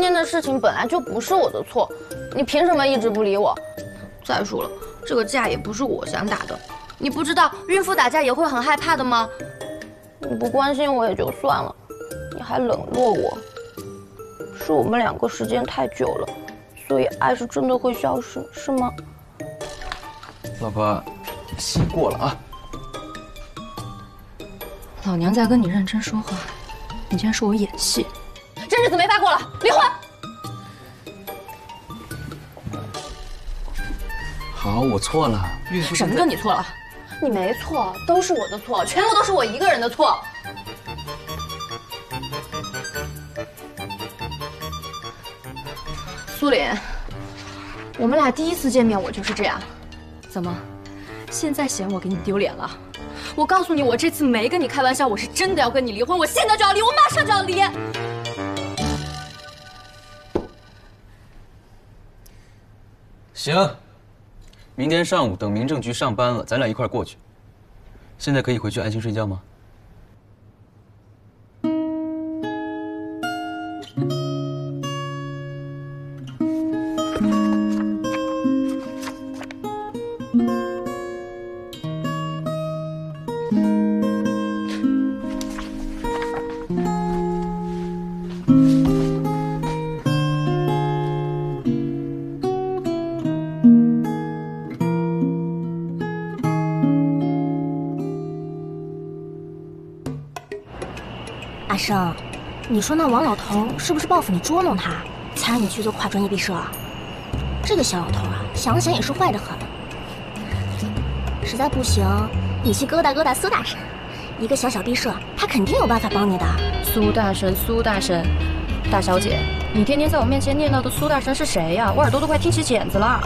天的事情本来就不是我的错，你凭什么一直不理我？再说了，这个架也不是我想打的，你不知道孕妇打架也会很害怕的吗？你不关心我也就算了，你还冷落我，是我们两个时间太久了，所以爱是真的会消失，是吗？ 老婆，戏过了啊！ 老娘在跟你认真说话，你竟然说我演戏， 这日子没法过了，离婚！ 好，我错了。孕妇什么叫你错了？ 你没错，都是我的错，全部都是我一个人的错。苏林，我们俩第一次见面，我就是这样。 怎么，现在嫌我给你丢脸了？我告诉你，我这次没跟你开玩笑，我是真的要跟你离婚，我现在就要离，我马上就要离。 行，明天上午等民政局上班了，咱俩一块儿过去。现在可以回去安心睡觉吗？ 阿生，你说那王老头是不是报复你捉弄他，才让你去做跨专业毕设啊？这个小老头啊，想想也是坏得很。实在不行，你去勾搭勾搭苏大神，一个小小毕设，他肯定有办法帮你的。 苏大神，苏大神，大小姐，你天天在我面前念叨的苏大神是谁呀？我耳朵都快听起茧子了。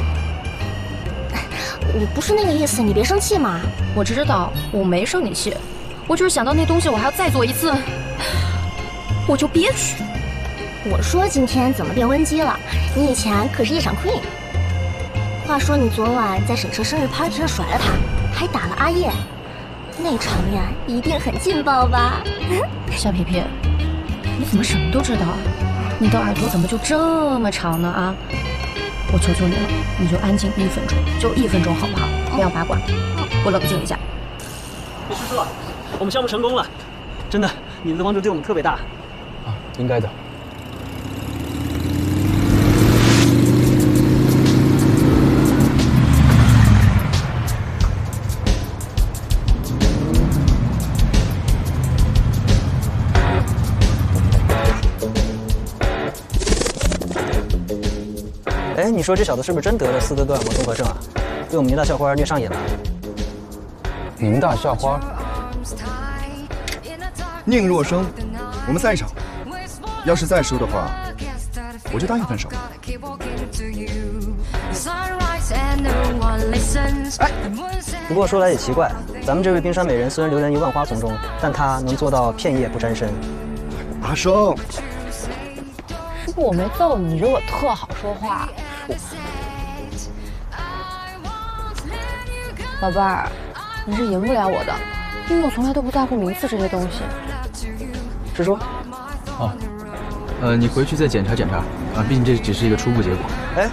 我不是那个意思，你别生气嘛。 我知道，我没生你气。我就是想到那东西我还要再做一次，我就憋屈。 我说今天怎么变温姬了？你以前可是一场 queen。话说你昨晚在沈彻生日 party 上甩了他，还打了阿叶，那场面一定很劲爆吧？ 夏皮皮，你怎么什么都知道啊？你的耳朵怎么就这么长呢啊？我求求你了，你就安静1分钟，就1分钟好不好？不要八卦，我冷静一下。 李叔叔，我们项目成功了，真的，你们的帮助对我们特别大。 啊，应该的。 哎，你说这小子是不是真得了斯德哥尔摩综合症啊？被我们宁大校花虐上瘾了。 宁大校花。 宁若生，我们散一场。要是再输的话，我就答应分手。 哎，不过说来也奇怪，咱们这位冰山美人虽然流连于万花丛中，但她能做到片叶不沾身。 阿生， 如果我没揍你，你惹我特好说话。宝贝儿，你是赢不了我的，因为我从来都不在乎名次这些东西。 师叔， 哦，你回去再检查检查啊，毕竟这只是一个初步结果。 哎，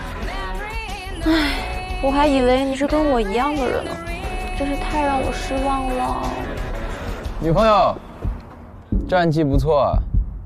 我还以为你是跟我一样的人呢，真是太让我失望了。 女朋友，战绩不错啊。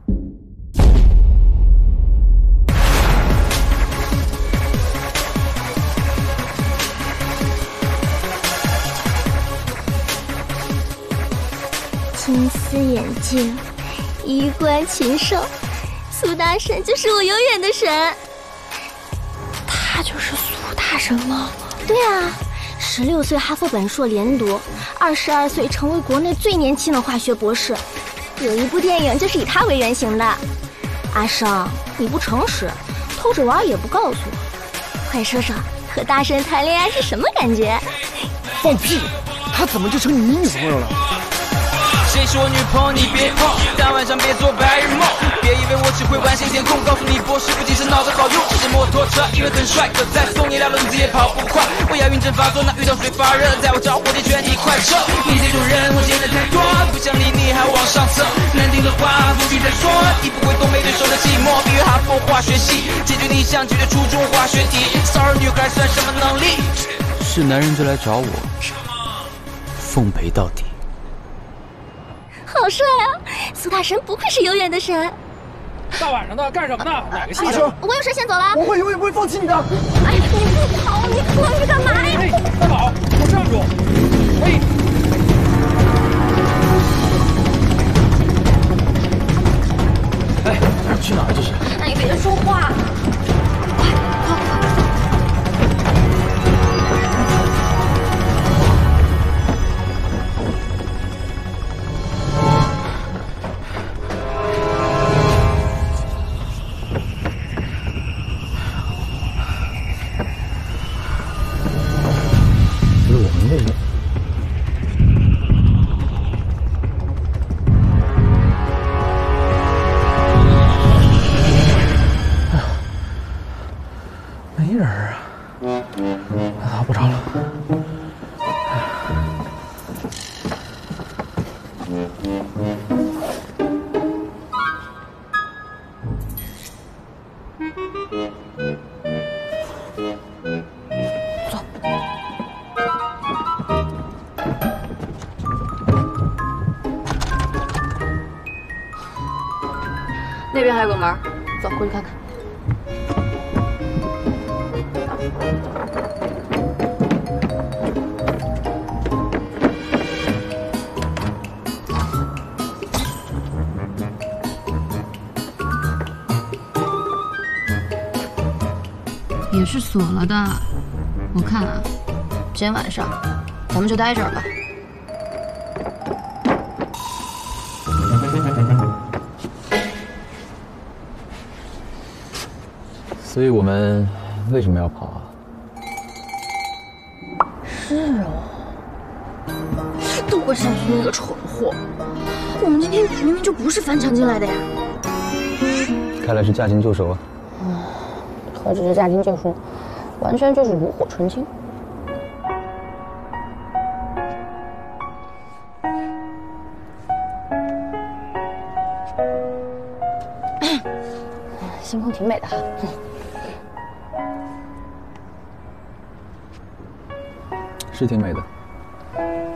金丝眼镜，衣冠禽兽，苏大神就是我永远的神。 他就是苏大神吗？ 对啊，16岁哈佛本硕连读，22岁成为国内最年轻的化学博士。有一部电影就是以他为原型的。阿生，你不诚实，偷着玩也不告诉我，快说说和大神谈恋爱是什么感觉？ 放屁！他怎么就成你女朋友了？ 谁是我女朋友你别碰，但晚上别做白日梦。别以为我只会玩心填空，告诉你博士不仅是脑子好用，这是摩托车，因为很帅，可再送你俩轮子也跑不快。我要晕症发作，那遇到水发热，在我着火的圈你快撤。你这种人我见得太多，不想理你还往上蹭，难听的话不许再说，你不会懂没对手的寂寞。比如哈佛化学系，解决你想解决初中化学题。Sorry， 女孩算什么能力？ 是男人就来找我，奉陪到底。 好帅啊！苏大神不愧是有眼的神。 大晚上的干什么呢？哪个戏？ 我有事先走了。 我会永远不会放弃你的。 哎，你不跑，你磕着干嘛呀？ 哎，大宝，给我站住！哎。 哎，去哪儿这是？ 哎，你别说话。 没人啊，打不着了。 走。那边还有个门，走过去看看。 也是锁了的，我看啊， 今天晚上咱们就待这儿吧。 所以我们为什么要跑啊？ 是哦，都怪上次那个蠢货，我们今天明明就不是翻墙进来的呀。 看来是驾轻就熟啊。 何止是驾轻就熟，完全就是炉火纯青。星空挺美的哈。 是挺美的。